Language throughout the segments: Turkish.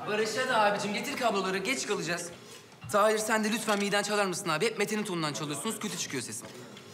Barış hadi abicim getir kabloları, geç kalacağız. Tahir sen de lütfen miden çalar mısın abi? Hep Mete'nin tonundan çalıyorsunuz, kötü çıkıyor sesim.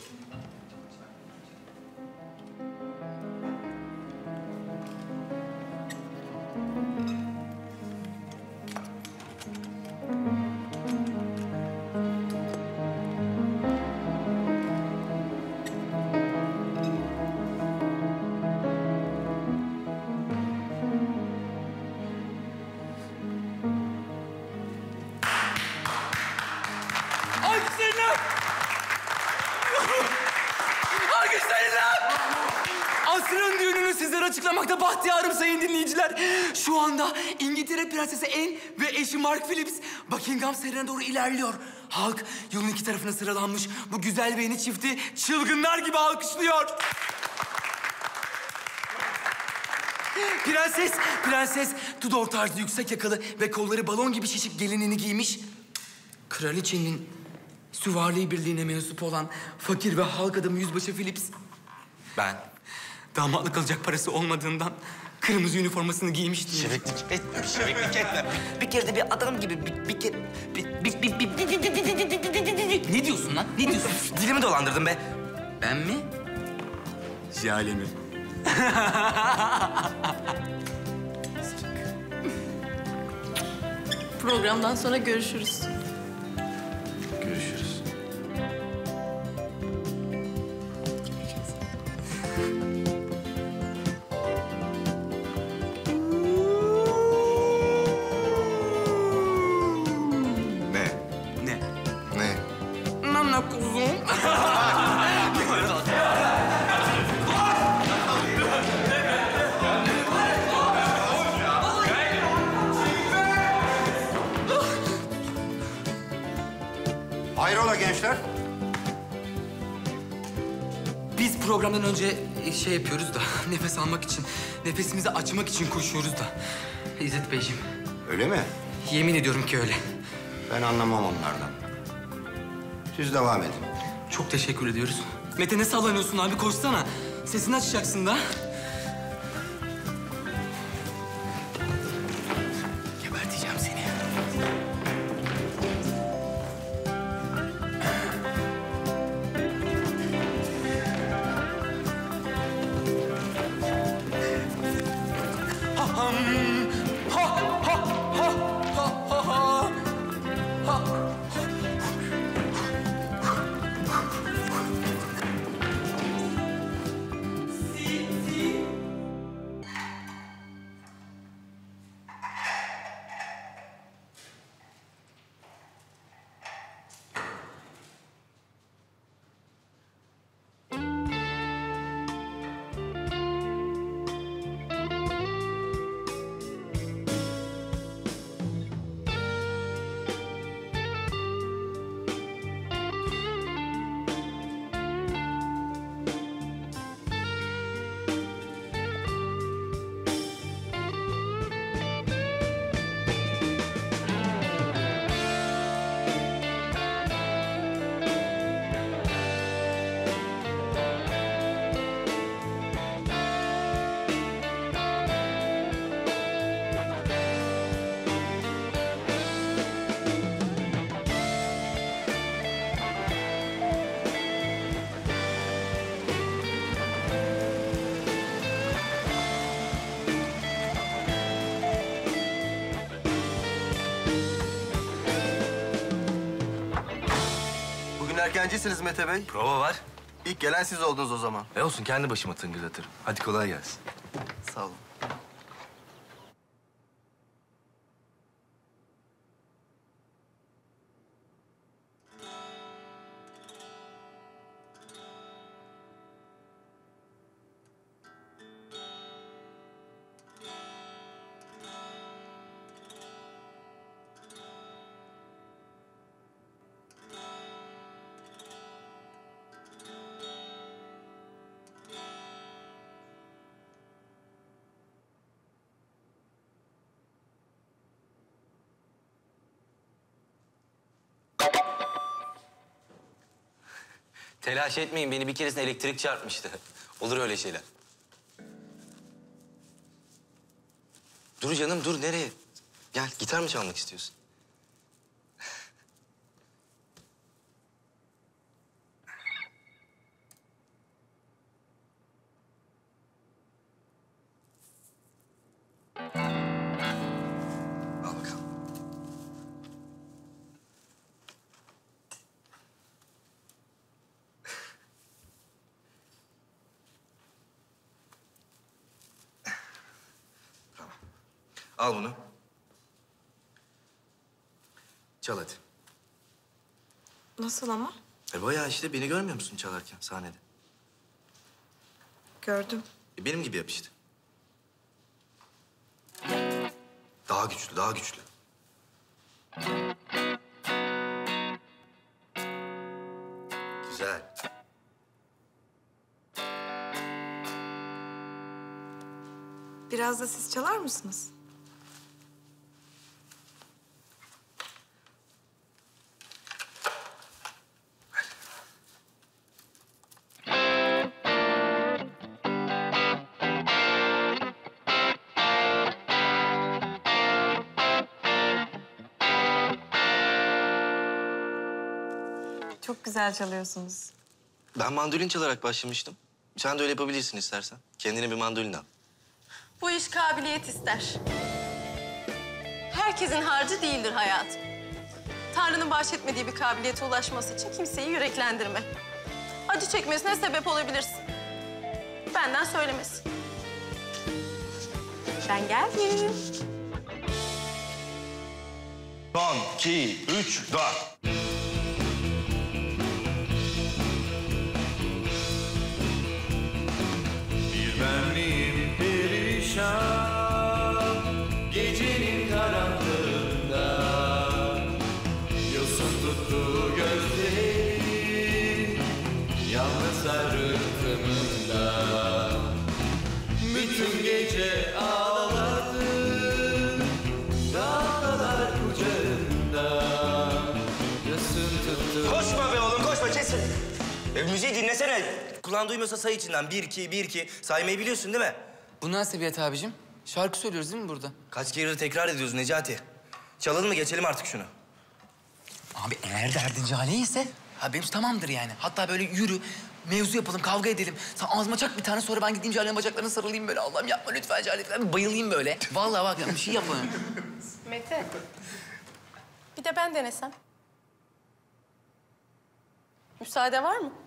Asrın düğününü sizlere açıklamakta bahtiyarım sayın dinleyiciler. Şu anda İngiltere Prensesi Anne ve eşi Mark Phillips Buckingham Sarayı'na doğru ilerliyor. Halk yolun iki tarafına sıralanmış bu güzel ve yeni çifti çılgınlar gibi alkışlıyor. Prenses Tudor tarzı yüksek yakalı ve kolları balon gibi şişik gelinini giymiş. Kraliçenin süvari birliğine mensup olan fakir ve halk adamı yüzbaşı Phillips. Ben damatlık alacak parası olmadığından kırmızı üniformasını giymiştim. Şebeklik etme. Bir kere de bir adam gibi bir kere... Ne diyorsun lan? Ne diyorsun? Dilimi dolandırdın be. Ben mi? Jale mi? Programdan sonra görüşürüz. Görüşürüz. Ne? Nana kuzum. Hayrola gençler? Biz programdan önce şey yapıyoruz da nefes almak için, nefesimizi açmak için koşuyoruz da. İzzet Beyciğim, Öyle mi? yemin ediyorum ki öyle. Ben anlamam onlardan. Siz devam edin. Çok teşekkür ediyoruz. Mete ne sallanıyorsun abi? Koşsana. Sesini açacaksın da. Geberteceğim seni. Bugün erkencisiniz Mete Bey. Prova var. İlk gelen siz oldunuz o zaman. Ne olsun kendi başıma tıngırdatırım. Hadi kolay gelsin. Sağ olun. Telaş etmeyin, beni bir keresinde elektrik çarpmıştı. Olur öyle şeyler. Dur canım, dur. Nereye? Gel, gitar mı çalmak istiyorsun? Al bakalım. Tamam. Al bunu. Çal hadi. Nasıl ama? Bayağı işte beni görmüyor musun çalarken sahnede? Gördüm. Benim gibi yap işte. Daha güçlü, daha güçlü. Güzel. Biraz da siz çalar mısınız? Çok güzel çalıyorsunuz. Ben mandolin çalarak başlamıştım. Sen de öyle yapabilirsin istersen. Kendine bir mandolin al. Bu iş kabiliyet ister. Herkesin harcı değildir hayatım. Tanrı'nın bahşetmediği bir kabiliyete ulaşması için kimseyi yüreklendirme. Acı çekmesine sebep olabilirsin. Benden söylemesi. Ben geldim. Son, 2, 3, 4. Bir benliğim perişan, gecenin karanlığında yosun tuttu gözleri, yalnız rıhtımında. Bütün gece ağladım, dağlar kucağında yosun tuttu. Koşma be oğlum, koşma. Kes. Müziği dinlesene. Kulağın duymuyorsa say içinden. 1, 2, 1, 2. Saymayı biliyorsun değil mi? Bu nasıl sebiyet abicim? Şarkı söylüyoruz değil mi burada? Kaç kere tekrar ediyoruz Necati. Çalalım mı, geçelim artık şunu. Abi eğer derdin Jale ise haberimiz tamamdır yani. Hatta böyle yürü, mevzu yapalım, kavga edelim. Sen ağzıma çak bir tane, sonra ben gideyim Jale'nin bacaklarına sarılayım böyle. Allah'ım yapma lütfen Jale falan. Bayılayım böyle. Vallahi bak ya, bir şey yapalım. Mete. Bir de ben denesem. Müsaade var mı?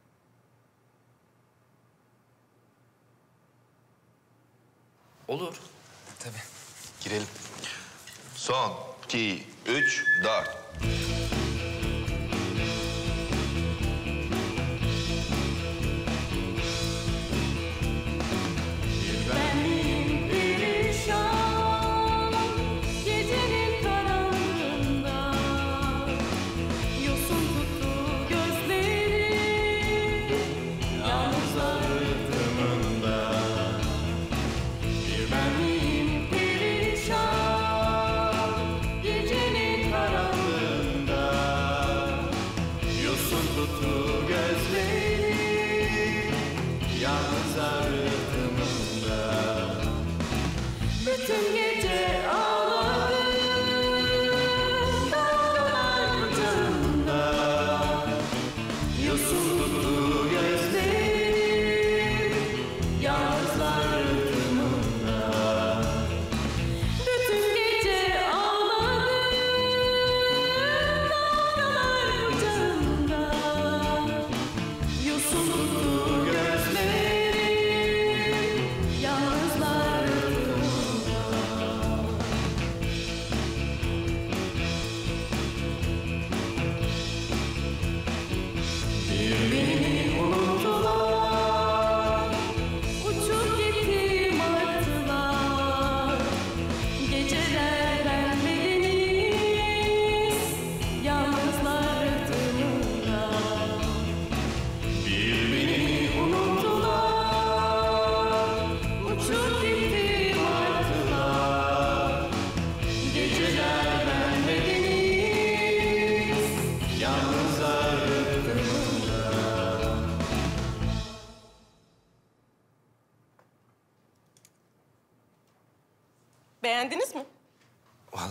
Olur. Tabii. Girelim. Son, 2, 3, 4. Benliğim perişan, gecenin karanlığında yosun tuttu gözleri, yalnızlar rıhtımında. Bir benliğim perişan, gecenin karanlığında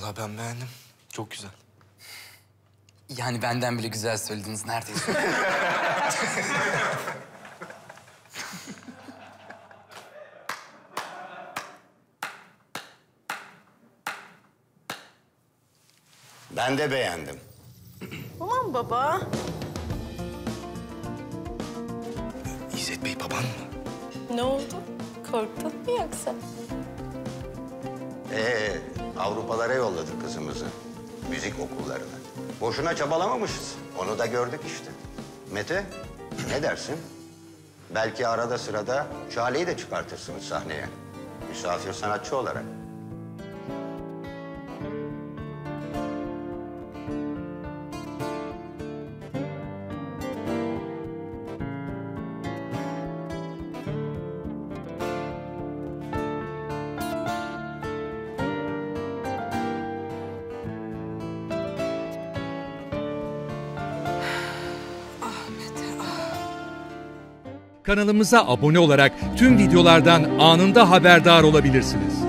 Vallahi ben beğendim. Çok güzel. Yani benden bile güzel söylediniz neredeyse. Ben de beğendim. Aman baba. İzzet Bey baban mı? Ne oldu? Korktun mu yoksa? Avrupalara yolladık kızımızı. Müzik okullarına. Boşuna çabalamamışız. Onu da gördük işte. Mete, ne dersin? Belki arada sırada Şale'yi de çıkartırsınız sahneye. Misafir sanatçı olarak. Kanalımıza abone olarak tüm videolardan anında haberdar olabilirsiniz.